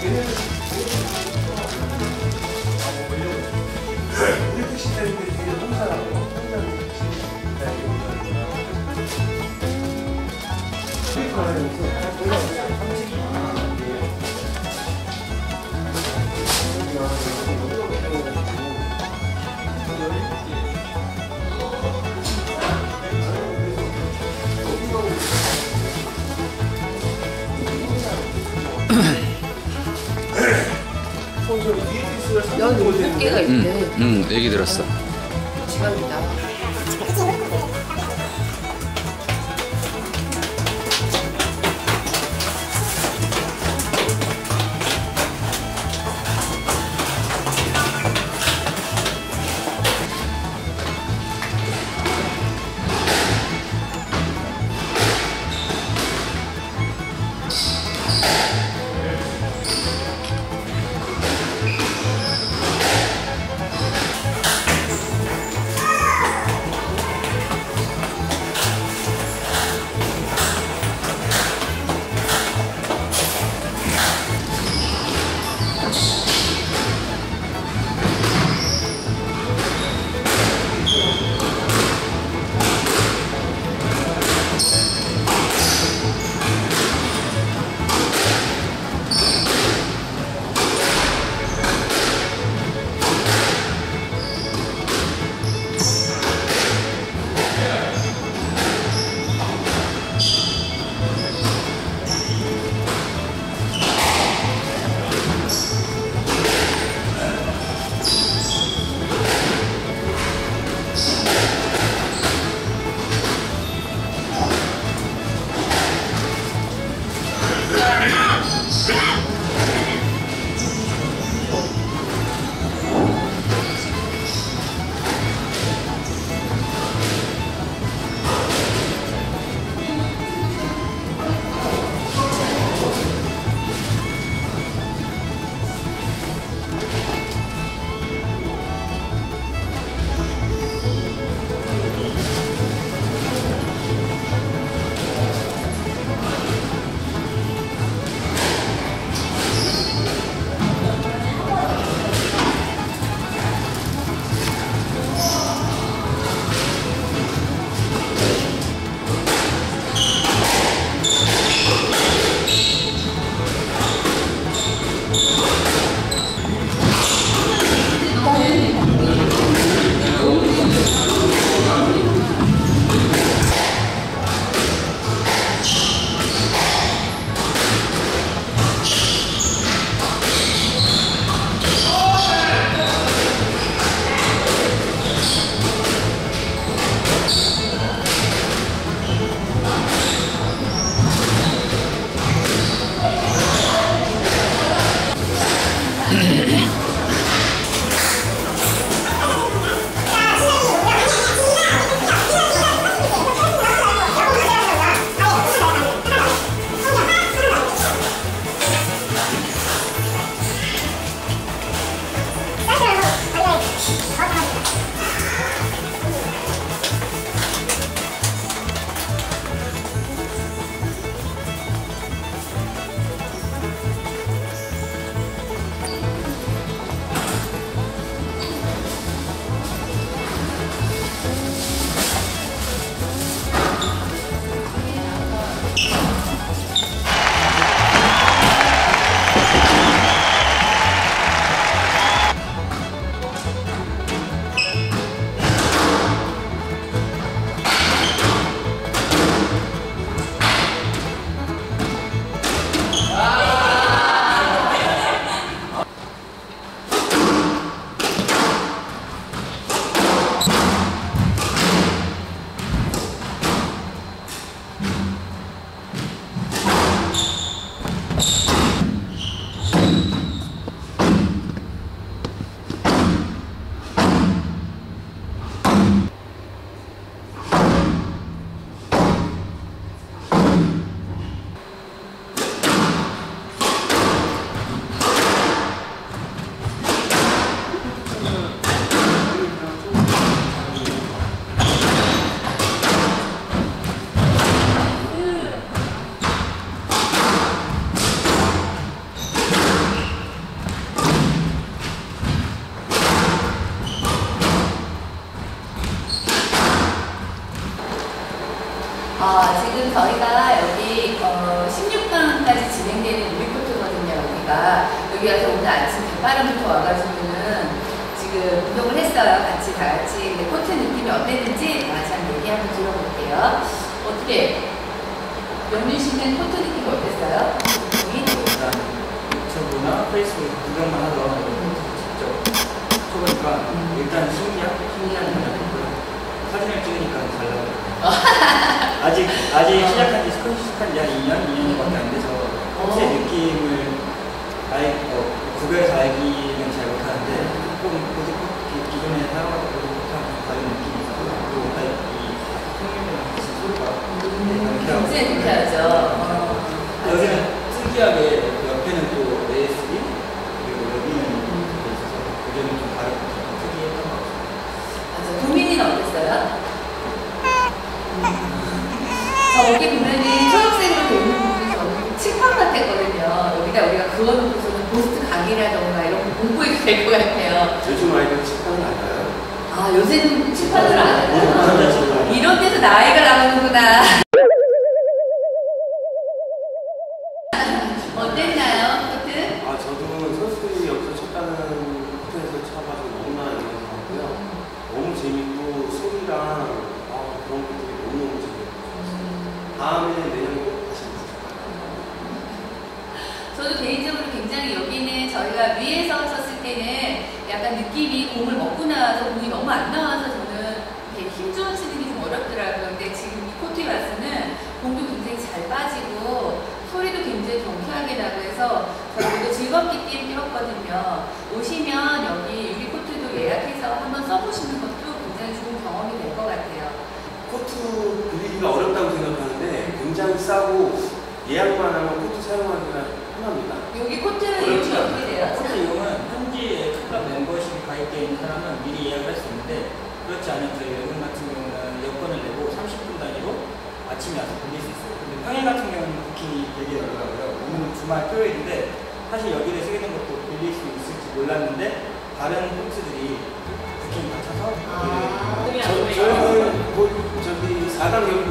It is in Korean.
여기 6개가 있대. 얘기 들었어. 지갑이다. 지금 저희가 여기 16강까지 진행되는 우리 코트거든요. 여기가 오늘 아침 대바람부터 와가지고는 지금 운동을 했어요. 같이 다 같이. 근데 코트 느낌이 어땠는지 다시 한번 얘기 한번 들어볼게요. 어떻게 명륜 씨는 코트 느낌이 어땠어요? 일단 유튜브나 페이스북 구경만 하던 직접 쳐보니까 일단 신기한 편이었고요. 사진을 찍으니까 잘 나와요. 아직 시작한 지 한 2년밖에 안 돼서 코트의 느낌을 구별해서 알기는 잘 못하는데 조금 기존에 사용하던 보드코트랑 좀 다른 느낌이 있어요. 그리고 이 통일이랑 같이 소리가 굉장히 괜찮죠. 여기는 특이하게 옆에는 또 ASB 그리고 여기는 이렇게 있어서 그게는 좀 다르고 특이했던 것 같아요. 맞아. 도민이는 어땠어요? 여기 보면은 초록색으로 되어 있는 부분이 저는 칠판 같았거든요. 우리가 그어놓고서는 보스트 강의라던가 이런 거 공부해도 될 것 같아요. 요즘 아이들 칠판을 알아요? 아, 요새는 칠판을 안 해요. 이런 데서 나이가 나오는구나. 어땠나요, 코트? 저도 선수들이 여기서 쳤다는 코트에서 쳐가지고 너무나 영광스럽고요. 너무 재밌고 소리랑 그런 것들이 너무너무 재밌어요. 다음에 내년에 꼭 다시 보고 저도 개인적으로 굉장히 여기는 저희가 위에서 쳤을 때는 약간 느낌이 공을 먹고 나와서 공이 너무 안 나와서 저는 되게 힘주어 치는 게 좀 어렵더라고요. 근데 지금 이 코트에 와서는 공도 굉장히 잘 빠지고 소리도 굉장히 경쾌하게 나고 해서 저희도 즐겁게 뛰었거든요. 오시면 여기 유리 코트도 예약해서 한번 써보시는 것도 굉장히 좋은 경험이 될 것 같아요. 코트 그리기가 어렵다고 생각하는데 굉장히 싸고 예약만 하면 코트 사용하기가 편합니다. 여기 코트 이용이 어떻게 돼요? 코트 이용은 현지에 클럽 멤버십이 가입되어 있는 사람은 미리 예약을 할 수 있는데 그렇지 않은 저희 외국 같은 경우는 여권을 내고 30분 단위로 아침에 와서 빌릴 수 있어요. 근데 평일 같은 경우는 부킹이 되게 어려워요. 오늘은 주말 토요일인데 사실 여기를 쓰게 된 것도 빌릴 수 있을지 몰랐는데 다른 코트들이 부킹이 다 차서 저희는 4강 경기